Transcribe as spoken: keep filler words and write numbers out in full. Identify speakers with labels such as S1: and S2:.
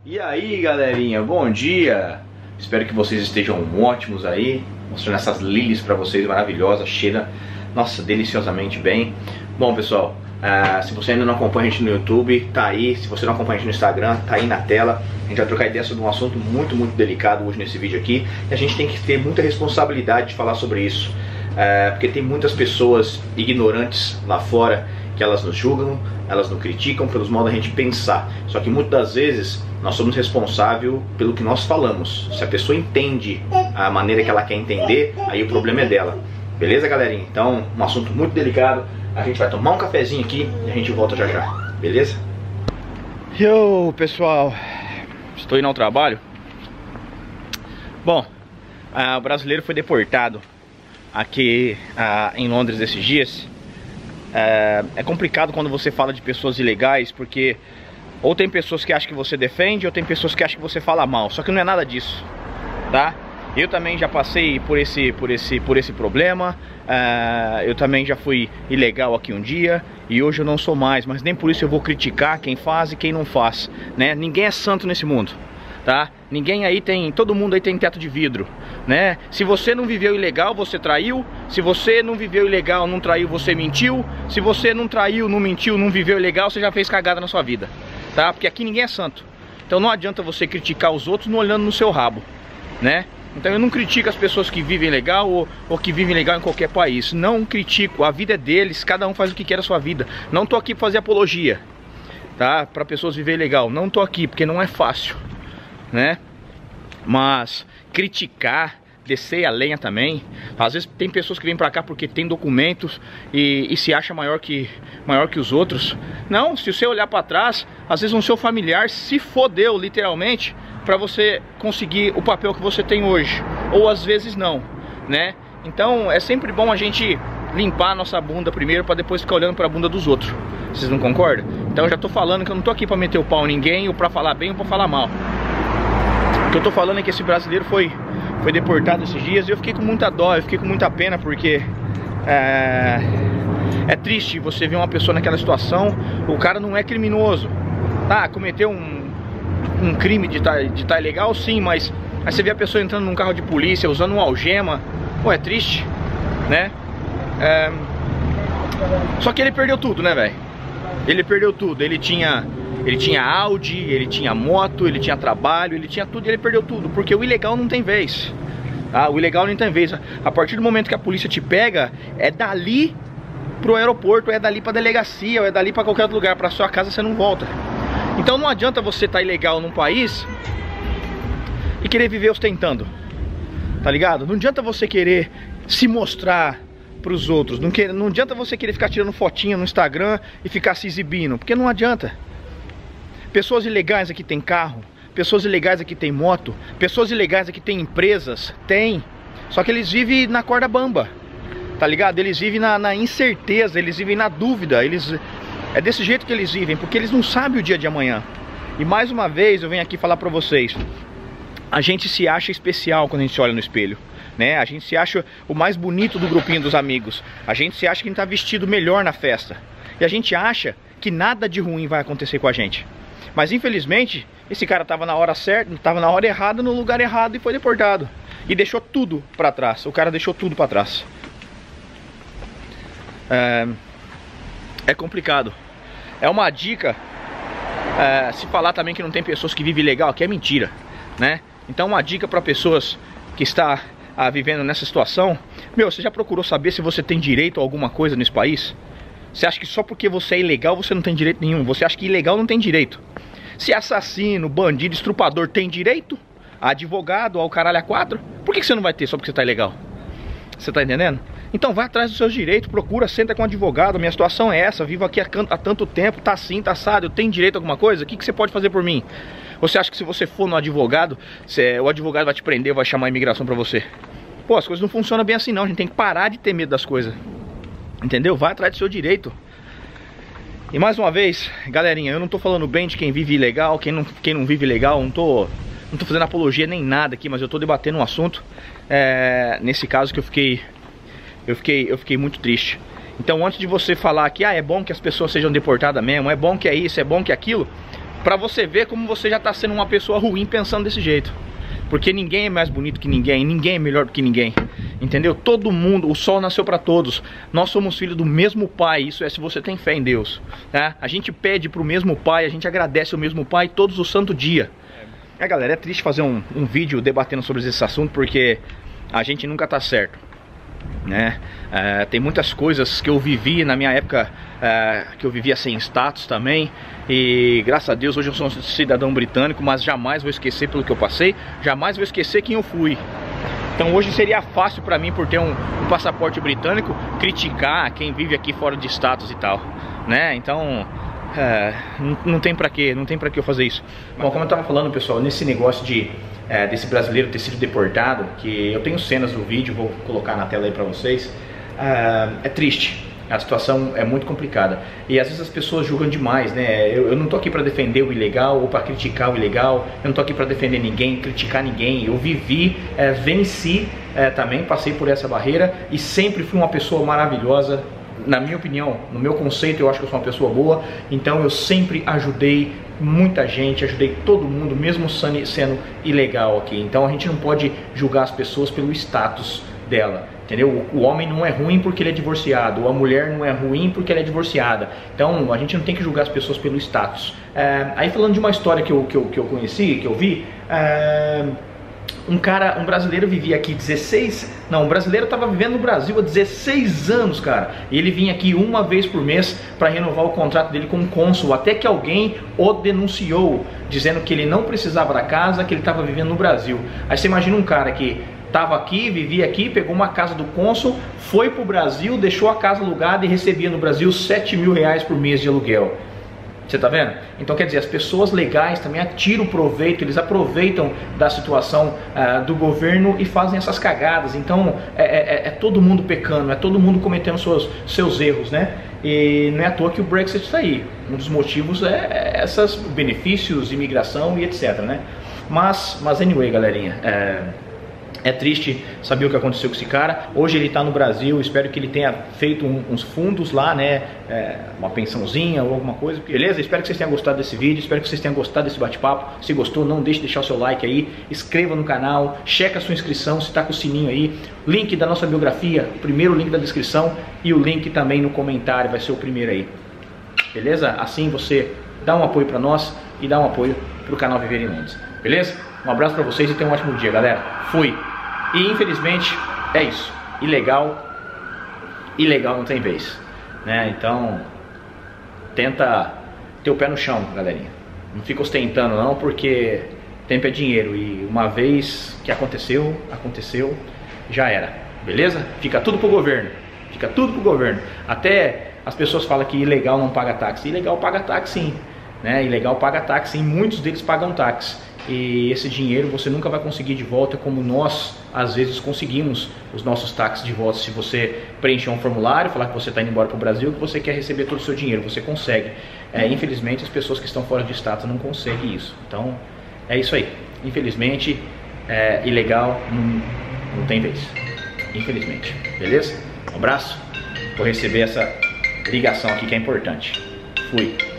S1: E aí, galerinha, bom dia! Espero que vocês estejam ótimos aí, mostrando essas lilies pra vocês maravilhosas, cheira, nossa, deliciosamente bem. Bom, pessoal, uh, se você ainda não acompanha a gente no YouTube, tá aí. Se você não acompanha a gente no Instagram, tá aí na tela. A gente vai trocar ideia sobre um assunto muito, muito delicado hoje nesse vídeo aqui. E a gente tem que ter muita responsabilidade de falar sobre isso, uh, porque tem muitas pessoas ignorantes lá fora que elas nos julgam, elas nos criticam pelos modos da gente pensar. Só que muitas das vezes nós somos responsáveis pelo que nós falamos. Se a pessoa entende a maneira que ela quer entender, aí o problema é dela. Beleza, galerinha? Então, um assunto muito delicado. A gente vai tomar um cafezinho aqui e a gente volta já já. Beleza? Yo, pessoal. Estou indo ao trabalho. Bom, uh, o brasileiro foi deportado aqui uh, em Londres esses dias. Uh, é complicado quando você fala de pessoas ilegais, porque ou tem pessoas que acham que você defende, ou tem pessoas que acham que você fala mal. Só que não é nada disso, tá? Eu também já passei por esse, por esse, por esse problema. uh, Eu também já fui ilegal aqui um dia, e hoje eu não sou mais. Mas nem por isso eu vou criticar quem faz e quem não faz, né? Ninguém é santo nesse mundo, tá? Ninguém aí tem, todo mundo aí tem teto de vidro, né? Se você não viveu ilegal, você traiu. Se você não viveu ilegal, não traiu, você mentiu. Se você não traiu, não mentiu, não viveu ilegal, você já fez cagada na sua vida, tá? Porque aqui ninguém é santo. Então não adianta você criticar os outros não olhando no seu rabo, né? Então eu não critico as pessoas que vivem legal ou, ou que vivem legal em qualquer país. Não critico, a vida é deles, cada um faz o que quer da sua vida. Não tô aqui pra fazer apologia, tá? Pra pessoas viverem legal. Não tô aqui, porque não é fácil, né? Mas criticar, descer a lenha também. Às vezes tem pessoas que vêm pra cá porque tem documentos e, e se acha maior que, maior que os outros. Não, se você olhar pra trás, às vezes um seu familiar se fodeu literalmente pra você conseguir o papel que você tem hoje, ou às vezes não, né? Então é sempre bom a gente limpar a nossa bunda primeiro pra depois ficar olhando pra bunda dos outros. Vocês não concordam? Então eu já tô falando que eu não tô aqui pra meter o pau em ninguém, ou pra falar bem ou pra falar mal. O que eu tô falando é que esse brasileiro foi, foi deportado esses dias, e eu fiquei com muita dó, eu fiquei com muita pena, porque é, é triste você ver uma pessoa naquela situação. O cara não é criminoso, tá? Cometeu um um crime de estar de tá ilegal, sim, mas aí você vê a pessoa entrando num carro de polícia, usando uma algema. Pô, é triste, né? É... Só que ele perdeu tudo, né, velho? Ele perdeu tudo. Ele tinha, ele tinha Audi, ele tinha moto, ele tinha trabalho, ele tinha tudo, e ele perdeu tudo, porque o ilegal não tem vez, tá? O ilegal não tem vez. A partir do momento que a polícia te pega, é dali pro aeroporto, é dali pra delegacia, ou é dali pra qualquer outro lugar. Pra sua casa você não volta. Então não adianta você estar ilegal num país e querer viver ostentando, tá ligado? Não adianta você querer se mostrar pros outros. Não, quer, não adianta você querer ficar tirando fotinha no Instagram e ficar se exibindo, porque não adianta. Pessoas ilegais aqui tem carro, pessoas ilegais aqui tem moto, pessoas ilegais aqui tem empresas, tem. Só que eles vivem na corda bamba, tá ligado? Eles vivem na, na incerteza, eles vivem na dúvida, eles... É desse jeito que eles vivem, porque eles não sabem o dia de amanhã. E mais uma vez eu venho aqui falar pra vocês, a gente se acha especial quando a gente se olha no espelho, né? A gente se acha o mais bonito do grupinho dos amigos. A gente se acha que a gente tá vestido melhor na festa. E a gente acha que nada de ruim vai acontecer com a gente. Mas infelizmente, esse cara tava na hora certa, tava na hora errada, no lugar errado, e foi deportado. E deixou tudo pra trás. O cara deixou tudo pra trás. É, é complicado. É uma dica, é, se falar também que não tem pessoas que vivem legal, aqui é mentira, né? Então uma dica para pessoas que está ah, vivendo nessa situação: meu, você já procurou saber se você tem direito a alguma coisa nesse país? Você acha que só porque você é ilegal você não tem direito nenhum? Você acha que ilegal não tem direito? Se assassino, bandido, estrupador tem direito a advogado, ao caralho a quatro, por que você não vai ter só porque você tá ilegal? Você tá entendendo? Então vai atrás dos seus direitos, procura, senta com um advogado. Minha situação é essa, vivo aqui há, há tanto tempo, tá assim, tá assado, eu tenho direito a alguma coisa? O que, que você pode fazer por mim? Você acha que se você for no advogado, você, o advogado vai te prender, vai chamar a imigração pra você? Pô, as coisas não funcionam bem assim não, a gente tem que parar de ter medo das coisas, entendeu? Vai atrás do seu direito. E mais uma vez, galerinha, eu não tô falando bem de quem vive ilegal, quem não, quem não vive legal, não tô, não tô fazendo apologia nem nada aqui, mas eu tô debatendo um assunto, é, nesse caso que eu fiquei... Eu fiquei, eu fiquei muito triste. Então antes de você falar que ah, é bom que as pessoas sejam deportadas mesmo, é bom que é isso, é bom que é aquilo, Pra você ver como você já tá sendo uma pessoa ruim pensando desse jeito. Porque ninguém é mais bonito que ninguém, ninguém é melhor do que ninguém. Entendeu? Todo mundo, o sol nasceu pra todos. Nós somos filhos do mesmo pai, isso é se você tem fé em Deus, tá? A gente pede pro mesmo pai, a gente agradece ao mesmo pai todos os santos dias. É, galera, é triste fazer um, um vídeo debatendo sobre esse assunto, porque a gente nunca tá certo, né? É, tem muitas coisas que eu vivi na minha época, é, que eu vivia sem status também. E graças a Deus hoje eu sou um cidadão britânico, mas jamais vou esquecer pelo que eu passei, jamais vou esquecer quem eu fui. Então hoje seria fácil pra mim, por ter um, um passaporte britânico, criticar quem vive aqui fora de status e tal, né? Então é, não, não tem pra quê, não tem pra que eu fazer isso. Bom, como eu tava falando, pessoal, nesse negócio de é, desse brasileiro ter sido deportado, que eu tenho cenas do vídeo, vou colocar na tela aí pra vocês, é, é triste. A situação é muito complicada. E às vezes as pessoas julgam demais, né? Eu, eu não tô aqui pra defender o ilegal ou pra criticar o ilegal. Eu não tô aqui pra defender ninguém, criticar ninguém. Eu vivi, é, venci é, também, passei por essa barreira e sempre fui uma pessoa maravilhosa. Na minha opinião, no meu conceito, eu acho que eu sou uma pessoa boa. Então eu sempre ajudei muita gente, ajudei todo mundo, mesmo sendo ilegal aqui. Então a gente não pode julgar as pessoas pelo status dela, entendeu? O homem não é ruim porque ele é divorciado, ou a mulher não é ruim porque ela é divorciada. Então a gente não tem que julgar as pessoas pelo status. É, aí falando de uma história que eu, que eu, que eu conheci, que eu vi, é, um cara, um brasileiro vivia aqui dezesseis, não, um brasileiro estava vivendo no Brasil há dezesseis anos, cara, e ele vinha aqui uma vez por mês para renovar o contrato dele como cônsul, até que alguém o denunciou, dizendo que ele não precisava da casa, que ele estava vivendo no Brasil. Aí você imagina um cara que estava aqui, vivia aqui, pegou uma casa do cônsul, foi para o Brasil, deixou a casa alugada e recebia no Brasil sete mil reais por mês de aluguel. Você tá vendo? Então quer dizer, as pessoas legais também tiram proveito, eles aproveitam da situação uh, do governo e fazem essas cagadas. Então é, é, é todo mundo pecando, é todo mundo cometendo seus, seus erros, né? E não é à toa que o Brexit está aí. Um dos motivos é, é esses benefícios, imigração e etc, né? Mas, mas anyway, galerinha, é... É triste saber o que aconteceu com esse cara. Hoje ele está no Brasil, espero que ele tenha feito um, uns fundos lá, né? É, uma pensãozinha ou alguma coisa. Beleza? Espero que vocês tenham gostado desse vídeo, espero que vocês tenham gostado desse bate-papo. Se gostou, não deixe de deixar o seu like aí, inscreva no canal, checa a sua inscrição, se está com o sininho aí. Link da nossa biografia, o primeiro link da descrição e o link também no comentário, vai ser o primeiro aí. Beleza? Assim você dá um apoio para nós e dá um apoio para o canal Viver em Londres. Beleza? Um abraço para vocês e tenham um ótimo dia, galera. Fui! E infelizmente é isso, ilegal, ilegal não tem vez, né? Então tenta ter o pé no chão, galerinha. Não fica ostentando não, porque tempo é dinheiro e uma vez que aconteceu, aconteceu, já era, beleza? Fica tudo pro governo, fica tudo pro governo. Até as pessoas falam que ilegal não paga táxi, ilegal paga táxi sim, né? Ilegal paga táxi, e muitos deles pagam táxi. E esse dinheiro você nunca vai conseguir de volta como nós às vezes conseguimos os nossos táxis de volta. Se você preencher um formulário, falar que você está indo embora para o Brasil, que você quer receber todo o seu dinheiro, você consegue. É, infelizmente as pessoas que estão fora de status não conseguem isso. Então é isso aí, infelizmente é, ilegal não, não tem vez, infelizmente. Beleza? Um abraço, vou receber essa ligação aqui que é importante. Fui.